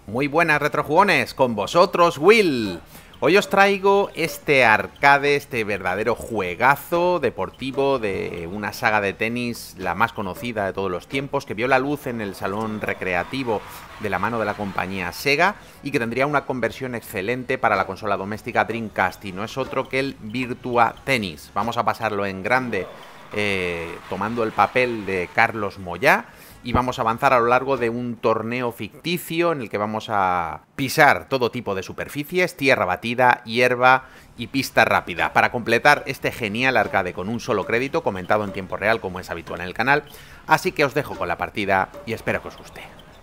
Muy buenas retrojugones, con vosotros Will. Hoy os traigo este arcade, este verdadero juegazo deportivo de una saga de tenis, la más conocida de todos los tiempos, que vio la luz en el salón recreativo de la mano de la compañía Sega y que tendría una conversión excelente para la consola doméstica Dreamcast, y no es otro que el Virtua Tennis. Vamos a pasarlo en grande tomando el papel de Carlos Moyá. Y vamos a avanzar a lo largo de un torneo ficticio en el que vamos a pisar todo tipo de superficies, tierra batida, hierba y pista rápida, para completar este genial arcade con un solo crédito, comentado en tiempo real como es habitual en el canal. Así que os dejo con la partida y espero que os guste.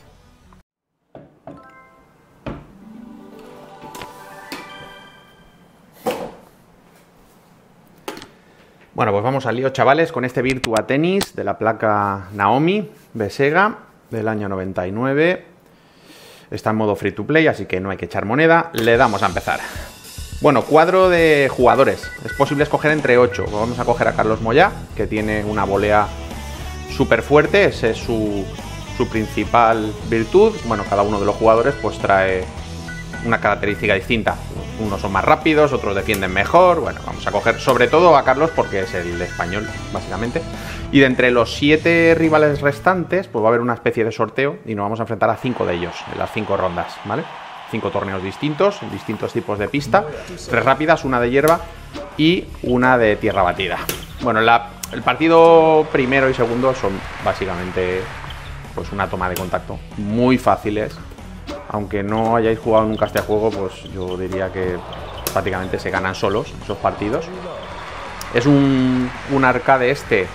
Bueno, pues vamos al lío, chavales, con este Virtua Tennis de la placa Naomi de Sega del año 99. Está en modo free to play, así que no hay que echar moneda. Le damos a empezar. Bueno, cuadro de jugadores. Es posible escoger entre 8. Vamos a coger a Carlos Moyá, que tiene una volea súper fuerte. Esa es su principal virtud. Bueno, cada uno de los jugadores pues trae una característica distinta. Unos son más rápidos, otros defienden mejor. Bueno, vamos a coger sobre todo a Carlos porque es el español, básicamente. Y de entre los 7 rivales restantes, pues va a haber una especie de sorteo y nos vamos a enfrentar a 5 de ellos en las 5 rondas, ¿vale? 5 torneos distintos, distintos tipos de pista. 3 rápidas, una de hierba y una de tierra batida. Bueno, el partido primero y segundo son básicamente pues una toma de contacto muy fáciles. Aunque no hayáis jugado nunca este juego, pues yo diría que prácticamente se ganan solos esos partidos. Es un arcade este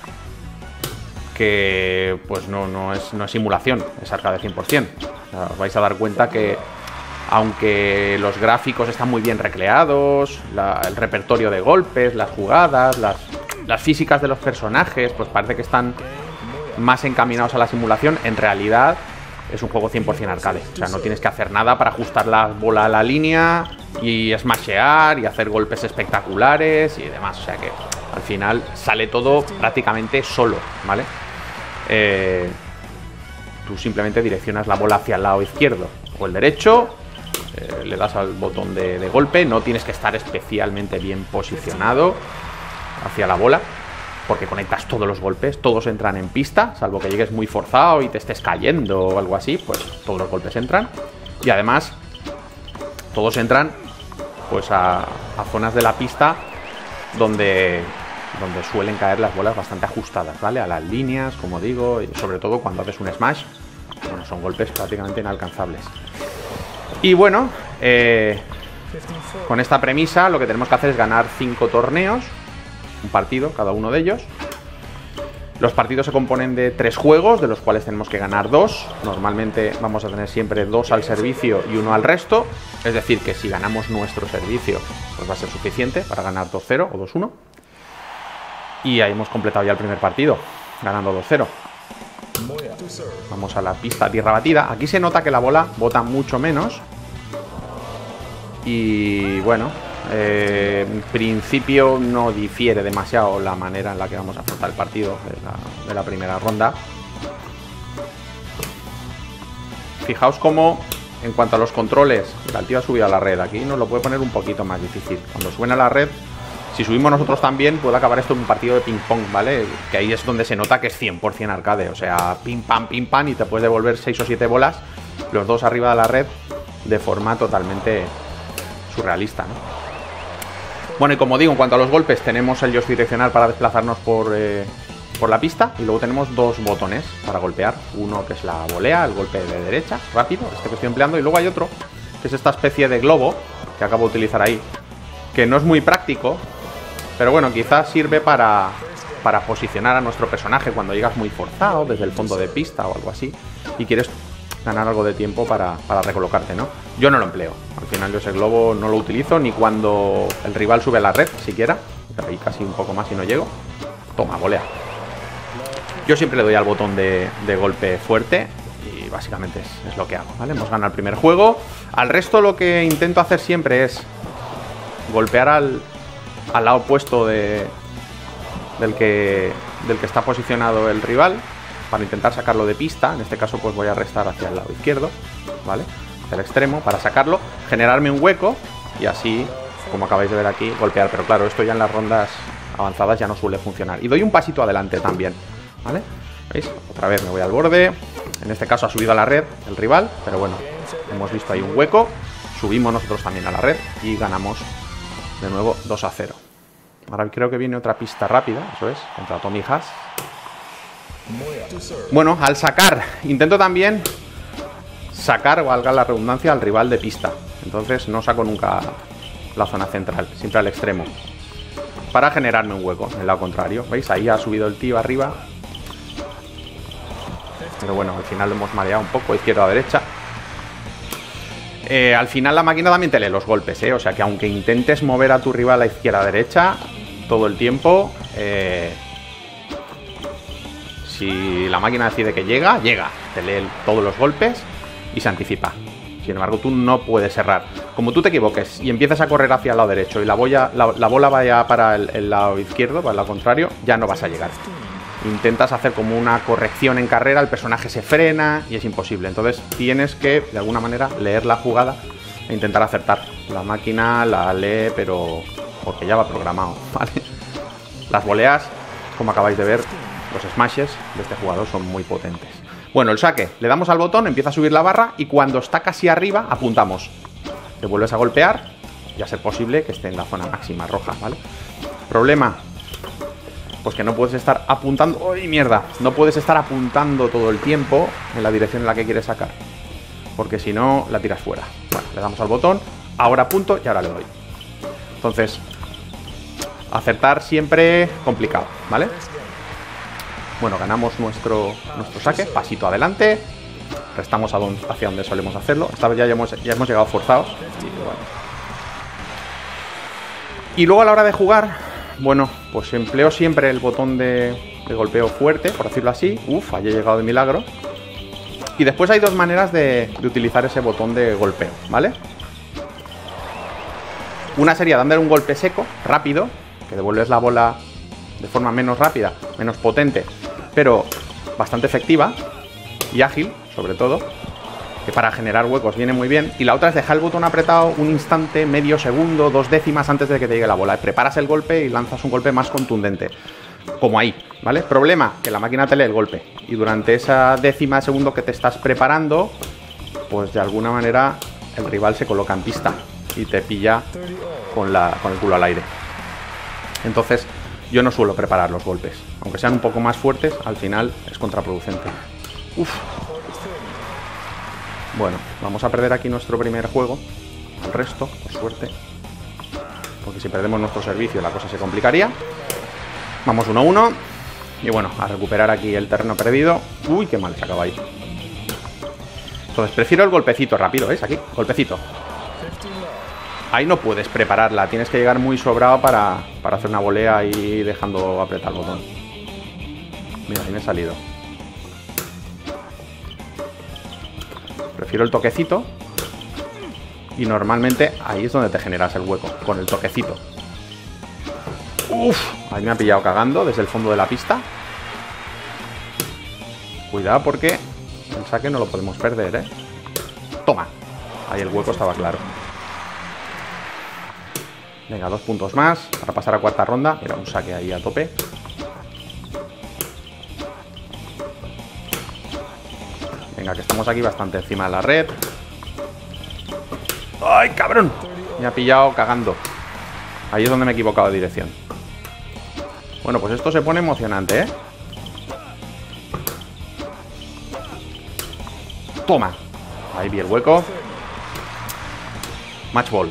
que pues no es simulación, es arcade 100%. O sea, os vais a dar cuenta que aunque los gráficos están muy bien recreados, el repertorio de golpes, las jugadas, las físicas de los personajes, pues parece que están más encaminados a la simulación. En realidad es un juego 100% arcade, o sea, no tienes que hacer nada para ajustar la bola a la línea y smashear y hacer golpes espectaculares y demás, o sea que al final sale todo prácticamente solo, ¿vale? Tú simplemente direccionas la bola hacia el lado izquierdo o el derecho, le das al botón de golpe, no tienes que estar especialmente bien posicionado hacia la bola, porque conectas todos los golpes, todos entran en pista, salvo que llegues muy forzado y te estés cayendo o algo así, pues todos los golpes entran. Y además, todos entran pues a zonas de la pista donde suelen caer las bolas bastante ajustadas, ¿vale? A las líneas, como digo, y sobre todo cuando haces un smash, bueno, son golpes prácticamente inalcanzables. Y bueno, con esta premisa lo que tenemos que hacer es ganar 5 torneos, un partido cada uno de ellos. Los partidos se componen de 3 juegos, de los cuales tenemos que ganar 2. Normalmente vamos a tener siempre 2 al servicio y 1 al resto. Es decir, que si ganamos nuestro servicio, pues va a ser suficiente para ganar 2-0 o 2-1. Y ahí hemos completado ya el primer partido, ganando 2-0. Vamos a la pista tierra batida. Aquí se nota que la bola bota mucho menos. Y bueno, en principio no difiere demasiado la manera en la que vamos a afrontar el partido de la primera ronda. Fijaos cómo, en cuanto a los controles, el tío ha subido a la red. Aquí nos lo puede poner un poquito más difícil. Cuando suben a la red, si subimos nosotros también, puede acabar esto en un partido de ping-pong, ¿vale? Que ahí es donde se nota que es 100% arcade. O sea, pim-pam, y te puedes devolver 6 o 7 bolas, los 2 arriba de la red, de forma totalmente surrealista, ¿no? Bueno, y como digo, en cuanto a los golpes, tenemos el joystick direccional para desplazarnos por la pista. Y luego tenemos 2 botones para golpear. Uno que es la volea, el golpe de derecha, rápido, este que estoy empleando. Y luego hay otro, que es esta especie de globo, que acabo de utilizar ahí, que no es muy práctico, pero bueno, quizás sirve para posicionar a nuestro personaje cuando llegas muy forzado desde el fondo de pista o algo así y quieres ganar algo de tiempo para recolocarte, ¿no? Yo no lo empleo. Al final yo ese globo no lo utilizo ni cuando el rival sube a la red, siquiera. Ahí casi un poco más y no llego. Toma, volea. Yo siempre le doy al botón de golpe fuerte y básicamente es lo que hago, ¿vale? Hemos ganado el primer juego. Al resto lo que intento hacer siempre es golpear al lado opuesto del que está posicionado el rival, para intentar sacarlo de pista. En este caso pues voy a restar hacia el lado izquierdo, ¿vale? hacia el extremo para sacarlo, generarme un hueco y así, como acabáis de ver aquí, golpear. Pero claro, esto ya en las rondas avanzadas ya no suele funcionar. Y doy un pasito adelante también, ¿vale? ¿Veis? Otra vez me voy al borde. En este caso ha subido a la red el rival, pero bueno, hemos visto ahí un hueco. Subimos nosotros también a la red y ganamos de nuevo 2-0. Ahora creo que viene otra pista rápida, eso es, contra Tommy Haas. Bueno, al sacar, intento también sacar, valga la redundancia, al rival de pista. Entonces no saco nunca la zona central, siempre al extremo, para generarme un hueco en el lado contrario. ¿Veis? Ahí ha subido el tío arriba. Pero bueno, al final lo hemos mareado un poco, izquierda a derecha. Al final la máquina también te lee los golpes, ¿eh? O sea que aunque intentes mover a tu rival a izquierda a derecha todo el tiempo, si la máquina decide que llega, te lee todos los golpes y se anticipa. Sin embargo, tú no puedes errar. Como tú te equivoques y empiezas a correr hacia el lado derecho y la bola vaya para el lado izquierdo, para el lado contrario, ya no vas a llegar. Intentas hacer como una corrección en carrera, el personaje se frena y es imposible. Entonces tienes que, de alguna manera, leer la jugada e intentar acertar. La máquina la lee, pero porque ya va programado, ¿vale? Las voleas, como acabáis de ver, los smashes de este jugador son muy potentes. Bueno, el saque, le damos al botón, empieza a subir la barra y cuando está casi arriba, apuntamos. Te vuelves a golpear y a ser posible que esté en la zona máxima roja, ¿vale? Problema, pues que no puedes estar apuntando... ¡Uy, mierda! No puedes estar apuntando todo el tiempo en la dirección en la que quieres sacar, porque si no, la tiras fuera. Bueno, le damos al botón, ahora apunto y ahora le doy. Entonces, acertar siempre complicado, ¿vale? Bueno, ganamos nuestro saque, pasito adelante, restamos hacia donde solemos hacerlo. Esta vez ya hemos llegado forzados. Y, bueno. Y luego a la hora de jugar, bueno, pues empleo siempre el botón de golpeo fuerte, por decirlo así. Uf, allí he llegado de milagro. Y después hay dos maneras de utilizar ese botón de golpeo, ¿vale? Una sería dándole un golpe seco, rápido, que devuelves la bola de forma menos rápida, menos potente, pero bastante efectiva y ágil, sobre todo, que para generar huecos viene muy bien. Y la otra es dejar el botón apretado un instante, medio segundo, 2 décimas antes de que te llegue la bola. Preparas el golpe y lanzas un golpe más contundente, como ahí, ¿vale? Problema, que la máquina te lee el golpe y durante esa décima de segundo que te estás preparando, pues de alguna manera el rival se coloca en pista y te pilla con el culo al aire. Entonces yo no suelo preparar los golpes, aunque sean un poco más fuertes, al final es contraproducente. Uf. Bueno, vamos a perder aquí nuestro primer juego. Al resto, por suerte, porque si perdemos nuestro servicio la cosa se complicaría. Vamos 1-1. Y bueno, a recuperar aquí el terreno perdido. Uy, qué mal se acaba ahí. Entonces prefiero el golpecito rápido, ¿ves? Aquí, golpecito. Ahí no puedes prepararla, tienes que llegar muy sobrado para hacer una volea y dejando apretar el botón. Mira, ahí me he salido. Prefiero el toquecito. Y normalmente ahí es donde te generas el hueco, con el toquecito. Uf, ahí me ha pillado cagando desde el fondo de la pista. Cuidado porque el saque no lo podemos perder, ¿eh? Toma. Ahí el hueco estaba claro. Venga, 2 puntos más para pasar a cuarta ronda. Era un saque ahí a tope. Venga, que estamos aquí bastante encima de la red. ¡Ay, cabrón! Me ha pillado cagando. Ahí es donde me he equivocado de dirección. Bueno, pues esto se pone emocionante, ¿eh? Toma. Ahí vi el hueco. Match ball.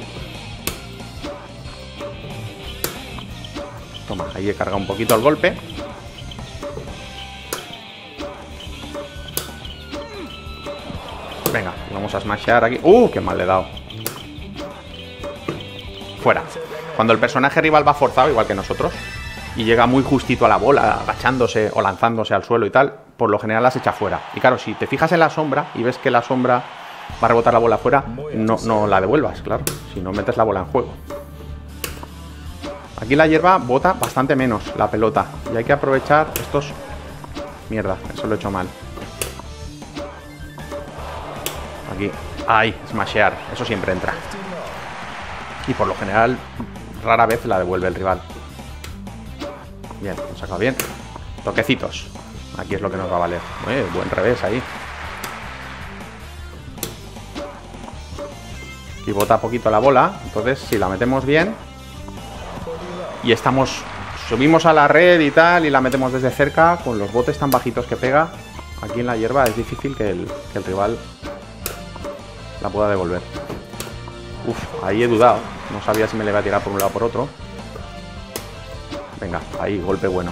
Toma, ahí he cargado un poquito el golpe. Venga, vamos a smashear aquí. ¡Qué mal le he dado! Fuera. Cuando el personaje rival va forzado, igual que nosotros, y llega muy justito a la bola, agachándose o lanzándose al suelo y tal, por lo general las echa fuera. Y claro, si te fijas en la sombra y ves que la sombra va a rebotar la bola fuera, no la devuelvas, claro. Si no metes la bola en juego. Aquí la hierba bota bastante menos la pelota. Y hay que aprovechar estos... Mierda, eso lo he hecho mal. Aquí. Ahí, smashear. Eso siempre entra. Y por lo general, rara vez la devuelve el rival. Bien, lo sacado bien. Toquecitos. Aquí es lo que nos va a valer. Buen revés ahí. Y bota poquito la bola. Entonces, si la metemos bien y estamos... subimos a la red y tal, y la metemos desde cerca, con los botes tan bajitos que pega, aquí en la hierba es difícil que el rival la pueda devolver. Uf, ahí he dudado. No sabía si me le iba a tirar por un lado o por otro. Venga, ahí, golpe bueno.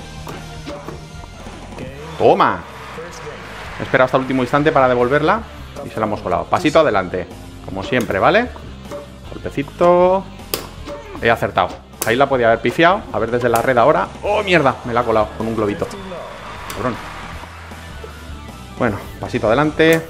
¡Toma! He esperado hasta el último instante para devolverla y se la hemos colado. Pasito adelante, como siempre, ¿vale? Golpecito. He acertado. Ahí la podía haber pifiado. A ver desde la red ahora. ¡Oh, mierda! Me la ha colado con un globito. Cabrón. Bueno, pasito adelante.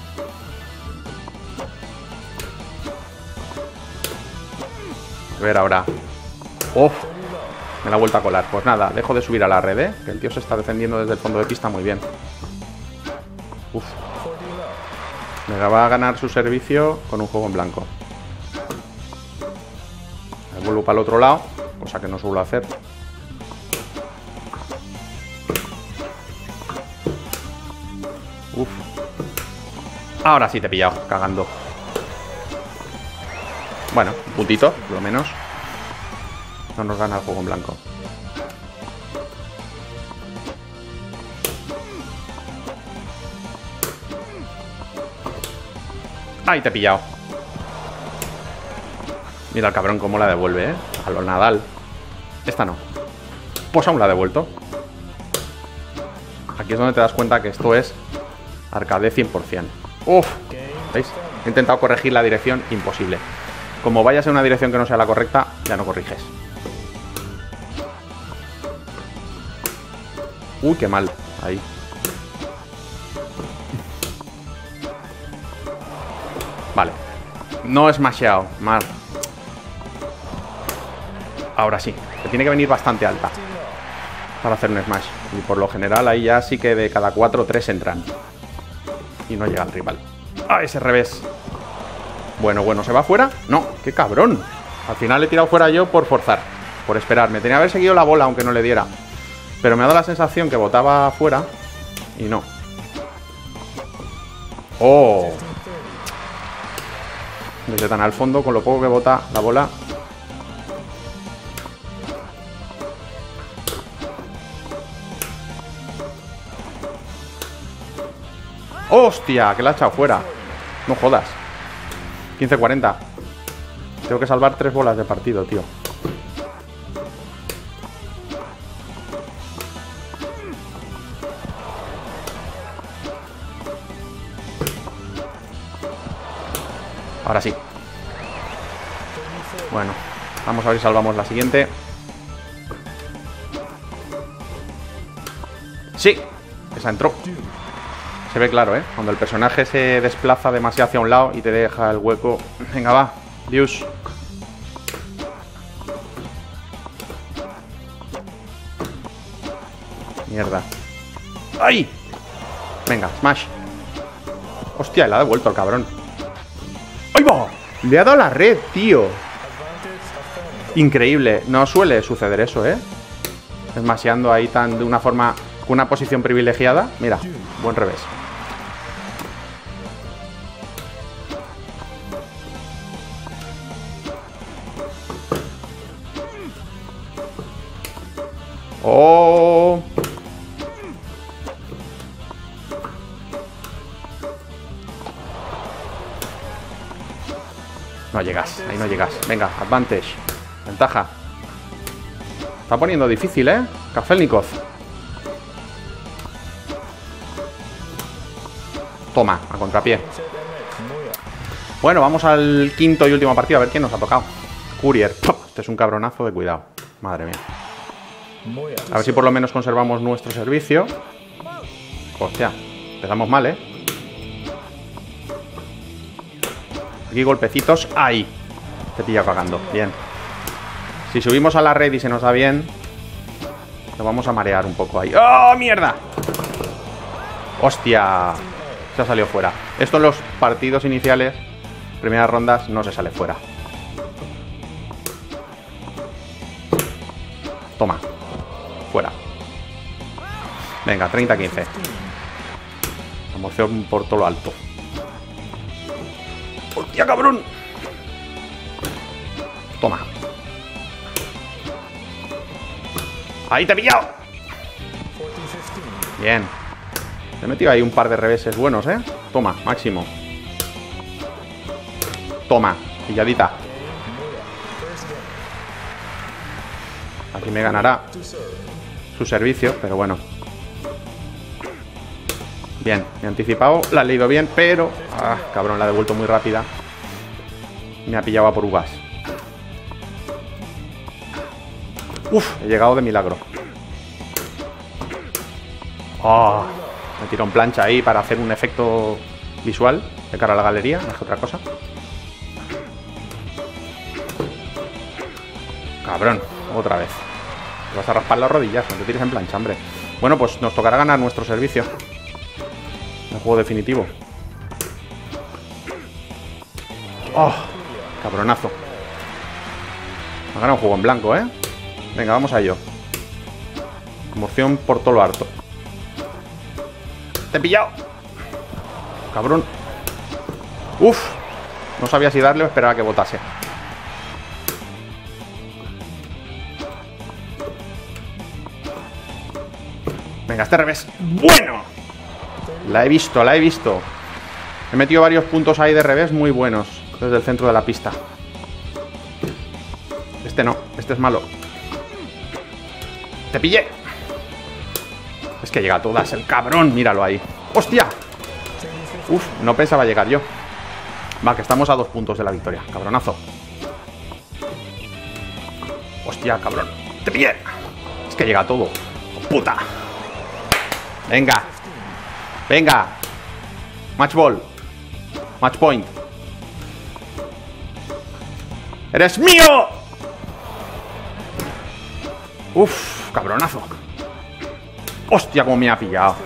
A ver ahora. ¡Oh! Me la ha vuelto a colar. Pues nada, dejo de subir a la red, ¿eh? Que el tío se está defendiendo desde el fondo de pista muy bien. Uf. Me va a ganar su servicio con un juego en blanco. Me vuelvo para el otro lado, cosa que no suelo hacer. Uf. Ahora sí te he pillado, cagando. Bueno, un puntito, por lo menos. No nos gana el juego en blanco. ¡Ay, te he pillado! Mira el cabrón cómo la devuelve, ¿eh? A lo Nadal. Esta no. Pues aún la ha devuelto. Aquí es donde te das cuenta que esto es arcade 100%. ¡Uf! ¿Veis? He intentado corregir la dirección, imposible. Como vayas en una dirección que no sea la correcta, ya no corriges. Uy, qué mal. Ahí. Vale. No es smasheado. Mal. Ahora sí. Que tiene que venir bastante alta para hacer un smash. Y por lo general ahí ya sí que de cada 4, 3 entran. Y no llega el rival. ¡Ah, ese revés! Bueno, bueno, ¿se va fuera? No, qué cabrón. Al final he tirado fuera yo por forzar, por esperar. Me tenía que haber seguido la bola aunque no le diera. Pero me ha dado la sensación que botaba fuera y no. ¡Oh! Desde tan al fondo, con lo poco que bota la bola. ¡Hostia! Que la ha echado fuera. No jodas. 15-40. Tengo que salvar 3 bolas de partido, tío. Ahora sí. Bueno, vamos a ver si salvamos la siguiente. Sí, esa entró. Se ve claro, ¿eh? Cuando el personaje se desplaza demasiado hacia un lado y te deja el hueco. Venga, va. Dios. Mierda. ¡Ay! Venga, smash. Hostia, le ha devuelto el cabrón. ¡Ay, va! Le ha dado la red, tío. Increíble. No suele suceder eso, ¿eh? Smashando ahí tan de una forma... con una posición privilegiada. Mira, buen revés. ¡Oh! No llegas, ahí no llegas. Venga, advantage. Ventaja. Está poniendo difícil, ¿eh? Kafelnikov. Toma, a contrapié. Bueno, vamos al quinto y último partido. A ver quién nos ha tocado. Courier. Este es un cabronazo de cuidado. Madre mía. A ver si por lo menos conservamos nuestro servicio. Hostia, empezamos mal, ¿eh? Aquí golpecitos. ¡Ahí! Te pilla cagando. Bien. Si subimos a la red y se nos da bien, lo vamos a marear un poco ahí. ¡Oh, mierda! ¡Hostia! Se ha salido fuera. Esto en los partidos iniciales, primeras rondas, no se sale fuera. Toma. Fuera. Venga, 30-15. Emoción por todo lo alto. ¡Hostia, cabrón! Toma. ¡Ahí te he pillado! Bien. He metido ahí un par de reveses buenos, ¿eh? Toma, máximo. Toma, pilladita. Aquí me ganará su servicio, pero bueno. Bien, me he anticipado, la he leído bien, pero... Ah, cabrón, la he devuelto muy rápida. Me ha pillado a por uvas. Uf, he llegado de milagro. Oh, me tiro en plancha ahí para hacer un efecto visual de cara a la galería, no es otra cosa. Cabrón, otra vez. Te vas a raspar las rodillas, no te tires en plancha, hombre. Bueno, pues nos tocará ganar nuestro servicio. El juego definitivo. Oh, cabronazo. Me ha ganado un juego en blanco, ¿eh? Venga, vamos a ello. Emoción por todo lo harto. ¡Te he pillado! Cabrón. Uf. No sabía si darle o esperaba que botase. Venga, este revés. ¡Bueno! La he visto, la he visto. He metido varios puntos ahí de revés muy buenos desde el centro de la pista. Este no, este es malo. ¡Te pillé! Es que llega a todas el cabrón, míralo ahí. ¡Hostia! Uf, no pensaba llegar yo. Va, que estamos a 2 puntos de la victoria. Cabronazo. ¡Hostia, cabrón! ¡Te pillé! Es que llega a todo. ¡Puta! Venga. Venga. Match ball. Match point. ¡Eres mío! Uf, cabronazo. Hostia, cómo me ha pillado.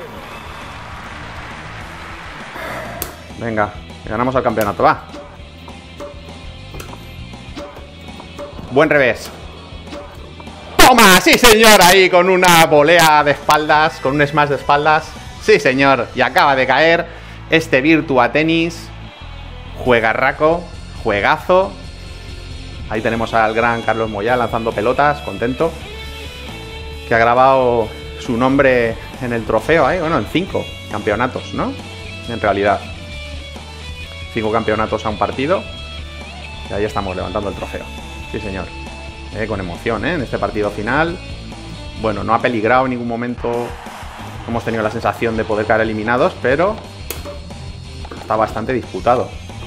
Venga, ganamos al campeonato, va. Buen revés. ¡Toma! Sí, señor, ahí con una volea de espaldas, con un smash de espaldas. Sí, señor, y acaba de caer este Virtua Tennis. Juegarraco, juegazo. Ahí tenemos al gran Carlos Moyá lanzando pelotas, contento. Que ha grabado su nombre en el trofeo ahí, bueno, en 5 campeonatos, ¿no? En realidad 5 campeonatos a un partido. Y ahí estamos levantando el trofeo. Sí, señor. Con emoción, en este partido final. Bueno, no ha peligrado en ningún momento. Hemos tenido la sensación de poder caer eliminados, pero está bastante disputado.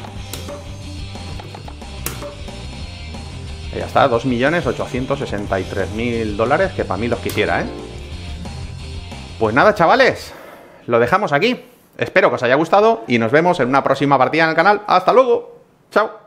Y ya está, 2.863.000 dólares, que para mí los quisiera, ¿eh? Pues nada, chavales, lo dejamos aquí. Espero que os haya gustado y nos vemos en una próxima partida en el canal. ¡Hasta luego! ¡Chao!